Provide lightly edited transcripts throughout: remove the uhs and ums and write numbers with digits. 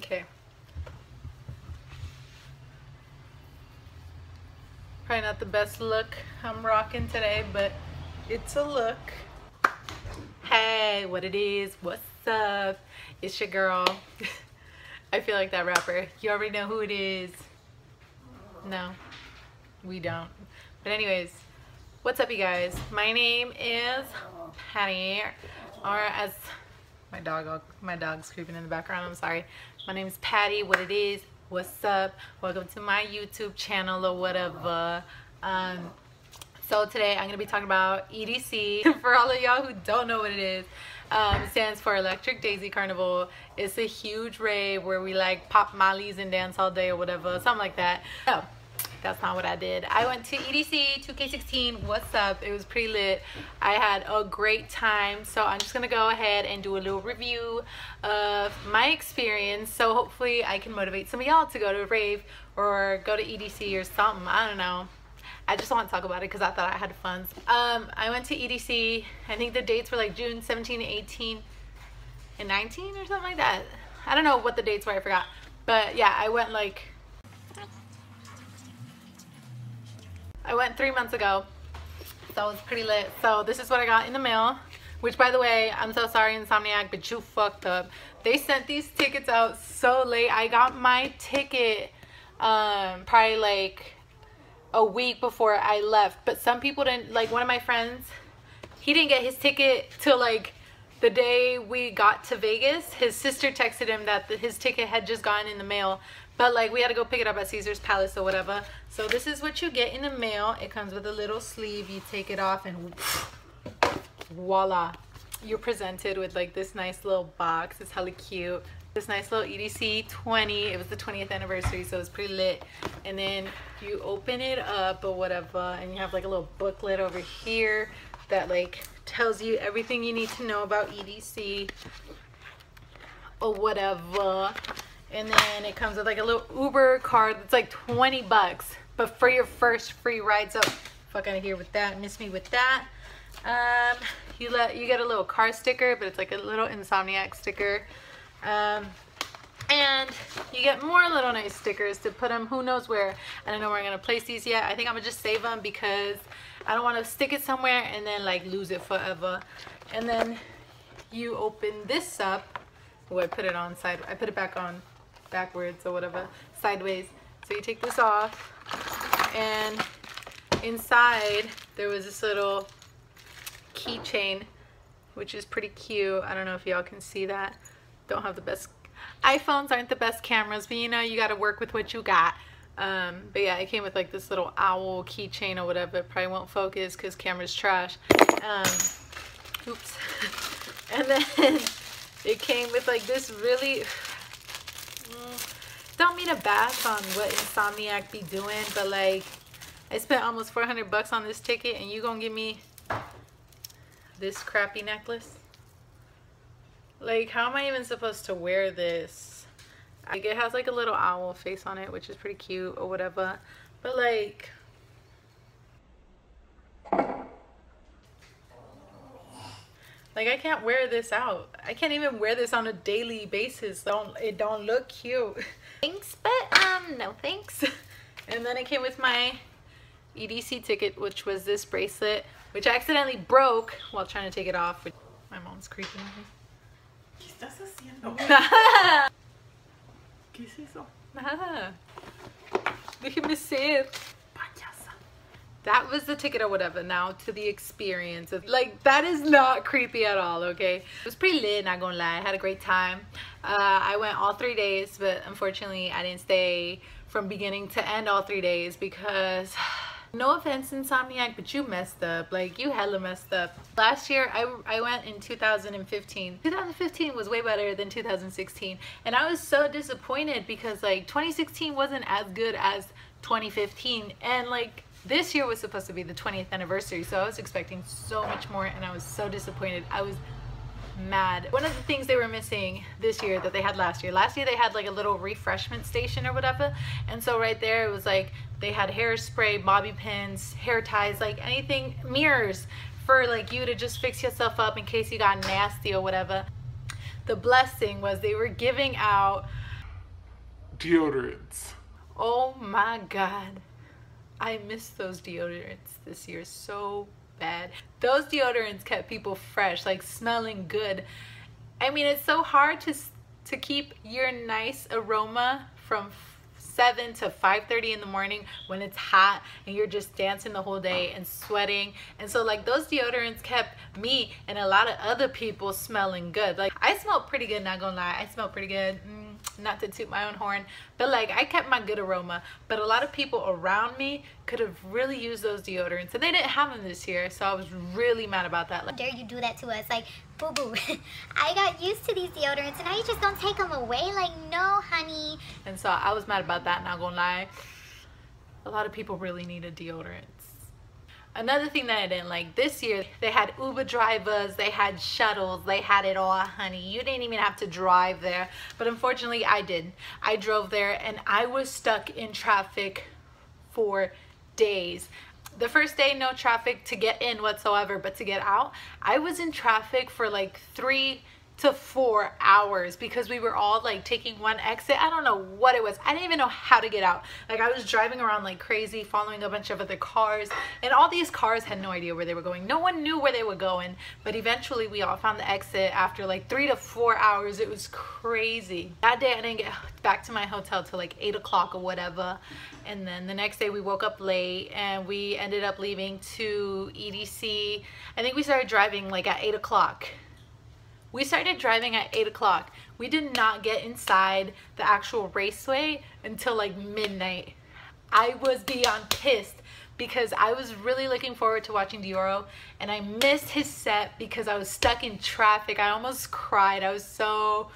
Okay. Probably not the best look I'm rocking today, but it's a look. Hey, what it is, what's up? It's your girl. I feel like that rapper. You already know who it is. No, we don't. But anyways, what's up, you guys? My name is Patty, or as my dog's creeping in the background, I'm sorry. My name is Patty. What it is, what's up? Welcome to my YouTube channel or whatever. So today I'm gonna be talking about EDC. For all of y'all who don't know what it is, it stands for Electric Daisy Carnival. It's a huge rave where we like pop mollies and dance all day or whatever, something like that. No, that's not what I did. I went to EDC 2K16. What's up? It was pretty lit. I had a great time. So I'm just gonna go ahead and do a little review of my experience. So hopefully I can motivate some of y'all to go to a rave or go to EDC or something. I don't know. I just want to talk about it because I thought I had fun. I went to EDC. I think the dates were like June 17, 18, and 19 or something like that. I don't know what the dates were. I forgot. But yeah, I went 3 months ago. So it was pretty lit. So this is what I got in the mail. Which, by the way, I'm so sorry, Insomniac, but you fucked up. They sent these tickets out so late. I got my ticket probably like a week before I left, but some people didn't. Like one of my friends, he didn't get his ticket till like the day we got to Vegas. His sister texted him that his ticket had just gotten in the mail, but like we had to go pick it up at Caesar's Palace or whatever. So this is what you get in the mail. It comes with a little sleeve. You take it off and voila, you're presented with like this nice little box. It's hella cute. This nice little EDC 20. It was the 20th anniversary, so it was pretty lit. And then you open it up or whatever, and you have like a little booklet over here that like tells you everything you need to know about EDC or whatever. And then it comes with like a little Uber card that's like 20 bucks, but for your first free ride. So fuck out of here with that. Miss me with that. You get a little car sticker, but it's like a little Insomniac sticker. And you get more little nice stickers to put them who knows where. I don't know where I'm gonna place these yet. I think I'm gonna just save them because I don't want to stick it somewhere and then like lose it forever. And then you open this up. Oh, I put it on side. I put it back on backwards or whatever, sideways. So you take this off, and inside there was this little keychain, which is pretty cute. I don't know if y'all can see that. Don't have the best iPhones, aren't the best cameras, but you know, you got to work with what you got. But yeah, it came with like this little owl keychain or whatever. It probably won't focus because camera's trash. Oops. And then it came with like this really don't mean to bash on what Insomniac be doing, but like I spent almost 400 bucks on this ticket and you gonna give me this crappy necklace? Like, how am I even supposed to wear this? Like, it has like a little owl face on it, which is pretty cute or whatever. But like, I can't wear this out. I can't even wear this on a daily basis. It don't look cute. Thanks, but no thanks. And then it came with my EDC ticket, which was this bracelet, which I accidentally broke while trying to take it off. My mom's creeping on me. ¿Qué estás haciendo? ¿Qué es eso? Nada. Déjeme ser. Payasa. That was the ticket or whatever. Now to the experience of like, that is not creepy at all, okay? It was pretty lit, not gonna lie. I had a great time. I went all 3 days, but unfortunately I didn't stay from beginning to end all 3 days because no offense, Insomniac, but you messed up. Like, you hella messed up. Last year, I went in 2015. 2015 was way better than 2016. And I was so disappointed because, like, 2016 wasn't as good as 2015. And, like, this year was supposed to be the 20th anniversary. So I was expecting so much more, and I was so disappointed. I was mad. One of the things they were missing this year that they had last year they had like a little refreshment station or whatever, and so right there it was like they had hairspray, bobby pins, hair ties, like anything, mirrors for like you to just fix yourself up in case you got nasty or whatever. The blessing was they were giving out deodorants. Oh my god, I miss those deodorants this year so bad. Those deodorants kept people fresh, like smelling good. I mean, it's so hard to keep your nice aroma from 7 to 5:30 in the morning when it's hot and you're just dancing the whole day and sweating. And so like those deodorants kept me and a lot of other people smelling good. Like I smelled pretty good, not gonna lie. I smelled pretty good. Not to toot my own horn, but like I kept my good aroma. But a lot of people around me could have really used those deodorants and they didn't have them this year, so I was really mad about that. How dare you do that to us? Like, boo boo, I got used to these deodorants and now you just don't take them away? Like, no honey. And so I was mad about that, not gonna lie. A lot of people really needed deodorants. Another thing that I didn't like this year, they had Uber drivers, they had shuttles, they had it all, honey. You didn't even have to drive there, but unfortunately I did. I drove there and I was stuck in traffic for days. The first day, no traffic to get in whatsoever, but to get out, I was in traffic for like 3 to 4 hours because we were all like taking one exit. I don't know what it was. I didn't even know how to get out. Like I was driving around like crazy, following a bunch of other cars, and all these cars had no idea where they were going. No one knew where they were going, but eventually we all found the exit after like 3 to 4 hours. It was crazy. That day I didn't get back to my hotel till like 8 o'clock or whatever, and then the next day we woke up late and we ended up leaving to EDC. I think we started driving like at 8 o'clock. We started driving at 8 o'clock. We did not get inside the actual raceway until like midnight. I was beyond pissed because I was really looking forward to watching Dioro and I missed his set because I was stuck in traffic. I almost cried. I was so...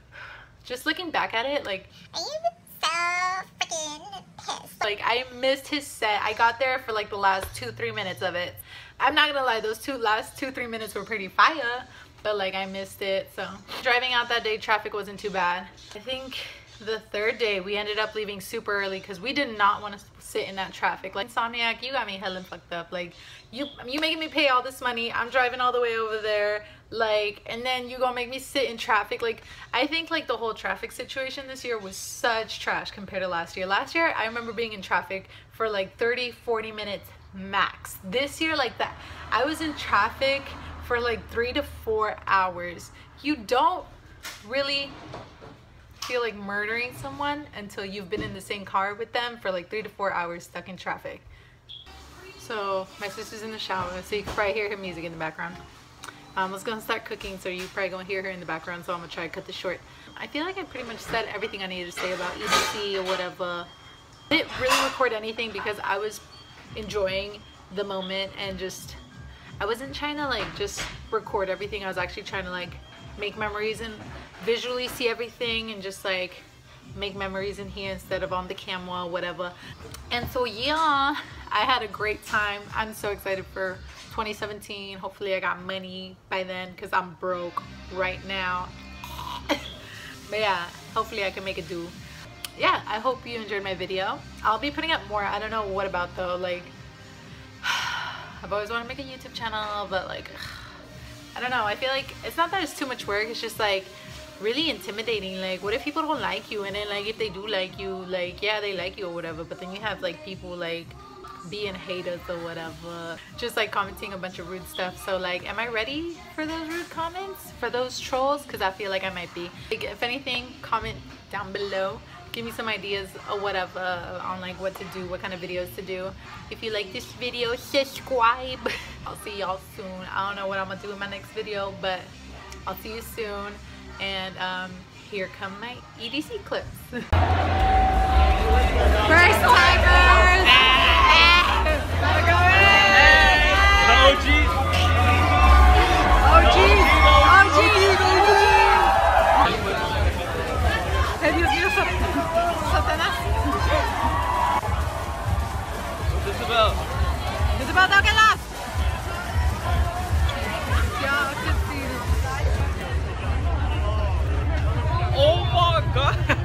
Just looking back at it, like... I am so freaking pissed. Like I missed his set. I got there for like the last 2-3 minutes of it. I'm not gonna lie, those last 2-3 minutes were pretty fire. But like I missed it. So driving out that day, traffic wasn't too bad. I think the third day we ended up leaving super early because we did not want to sit in that traffic. Like, Insomniac, you got me hella fucked up. Like you making me pay all this money, I'm driving all the way over there, like, and then you gonna make me sit in traffic. Like I think like the whole traffic situation this year was such trash compared to last year. Last year I remember being in traffic for like 30-40 minutes max. This year, like that, I was in traffic for like 3 to 4 hours. You don't really feel like murdering someone until you've been in the same car with them for like 3 to 4 hours stuck in traffic. So my sister's in the shower, so you can probably hear her music in the background. I was gonna start cooking, so you probably gonna hear her in the background, so I'm gonna try to cut this short. I feel like I pretty much said everything I needed to say about EDC or whatever. I didn't really record anything because I was enjoying the moment and just, I wasn't trying to like just record everything. I was actually trying to like make memories and visually see everything and just like make memories in here instead of on the camera or whatever. And so yeah, I had a great time. I'm so excited for 2017. Hopefully I got money by then because I'm broke right now. But yeah, hopefully I can make it do. Yeah, I hope you enjoyed my video. I'll be putting up more. I don't know what about though. Like I've always wanted to make a YouTube channel, but like I don't know. I feel like it's not that it's too much work. It's just like really intimidating. Like what if people don't like you, and then like if they do like you, like yeah, they like you or whatever, but then you have like people like being haters or whatever, just like commenting a bunch of rude stuff. So like, am I ready for those rude comments, for those trolls? Because I feel like I might be. Like, if anything, comment down below, give me some ideas or whatever on like what to do, what kind of videos to do. If you like this video, subscribe. I'll see y'all soon. I don't know what I'm gonna do in my next video, but I'll see you soon. And here come my EDC clips. First timers! Isabel, que las? Oh my god!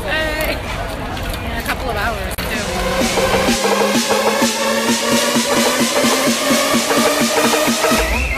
Hey. In a couple of hours too.